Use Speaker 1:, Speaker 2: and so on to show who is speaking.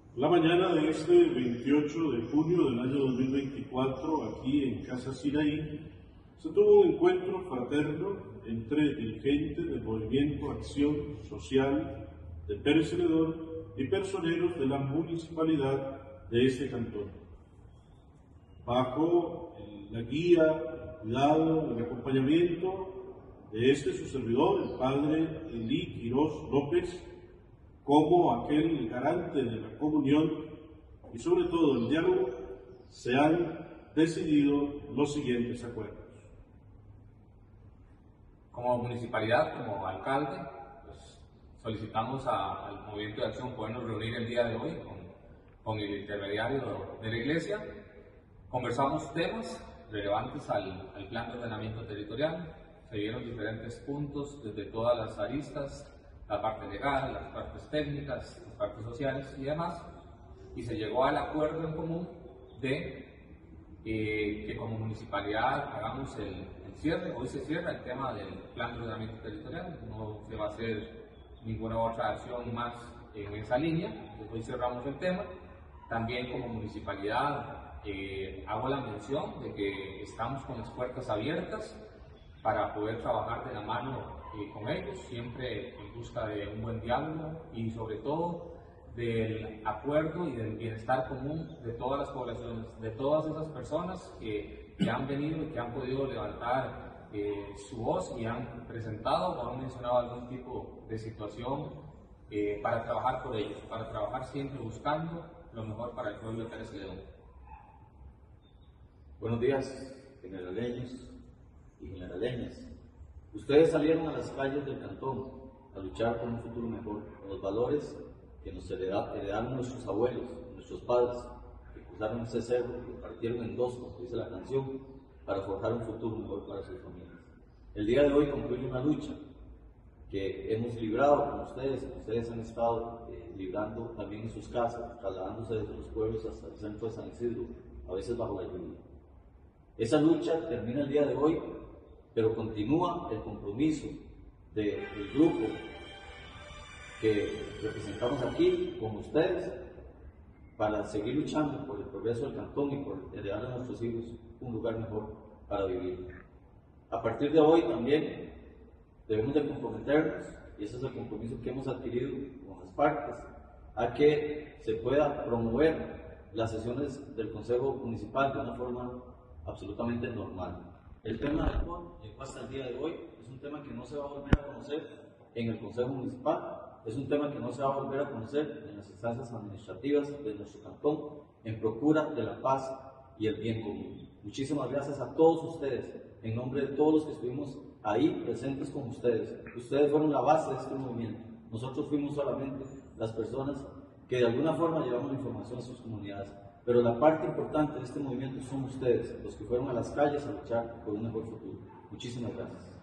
Speaker 1: La mañana de este 28 de junio del año 2024, aquí en Casa Sinaí, se tuvo un encuentro fraterno entre dirigentes del Movimiento Acción Social de Pérez Celedón y personeros de la municipalidad de este cantón. Bajo la guía, el cuidado, el acompañamiento de su servidor, el padre Elí Quirós López, como aquel garante de la comunión y sobre todo el diálogo, se han decidido los siguientes acuerdos.
Speaker 2: Como municipalidad, como alcalde, pues solicitamos al Movimiento de Acción podernos reunir el día de hoy con el intermediario de la Iglesia. Conversamos temas relevantes al plan de ordenamiento territorial, se vieron diferentes puntos desde todas las aristas, la parte legal, las partes técnicas, las partes sociales y demás, y se llegó al acuerdo en común de que como municipalidad hagamos el cierre. Hoy se cierra el tema del plan de ordenamiento territorial, no se va a hacer ninguna otra acción más en esa línea, entonces hoy cerramos el tema. También como municipalidad hago la mención de que estamos con las puertas abiertas para poder trabajar de la mano con ellos, siempre en busca de un buen diálogo y sobre todo del acuerdo y del bienestar común de todas las poblaciones, de todas esas personas que han venido y que han podido levantar su voz y han presentado o han mencionado algún tipo de situación para trabajar por ellos, para trabajar siempre buscando lo mejor para el pueblo de Pérez Celedón.
Speaker 3: Buenos días, generaleños y generaleñas. Ustedes salieron a las calles del cantón a luchar por un futuro mejor, con los valores que nos heredaron nuestros abuelos, nuestros padres, que cruzaron ese cerro y lo partieron en dos, como dice la canción, para forjar un futuro mejor para sus familias. El día de hoy concluye una lucha que hemos librado con ustedes, que ustedes han estado librando también en sus casas, trasladándose desde los pueblos hasta el centro de San Isidro, a veces bajo la lluvia. Esa lucha termina el día de hoy, pero continúa el compromiso del grupo que representamos aquí con ustedes para seguir luchando por el progreso del cantón y por heredar a nuestros hijos un lugar mejor para vivir. A partir de hoy también debemos de comprometernos, y ese es el compromiso que hemos adquirido con las partes, a que se pueda promover las sesiones del Consejo Municipal de una forma absolutamente normal. El tema del PON llegó hasta el día de hoy, es un tema que no se va a volver a conocer en el Consejo Municipal, es un tema que no se va a volver a conocer en las instancias administrativas de nuestro cantón, en procura de la paz y el bien común. Muchísimas gracias a todos ustedes, en nombre de todos los que estuvimos ahí presentes con ustedes. Ustedes fueron la base de este movimiento, nosotros fuimos solamente las personas que de alguna forma llevamos la información a sus comunidades. Pero la parte importante de este movimiento son ustedes, los que fueron a las calles a luchar por un mejor futuro. Muchísimas gracias.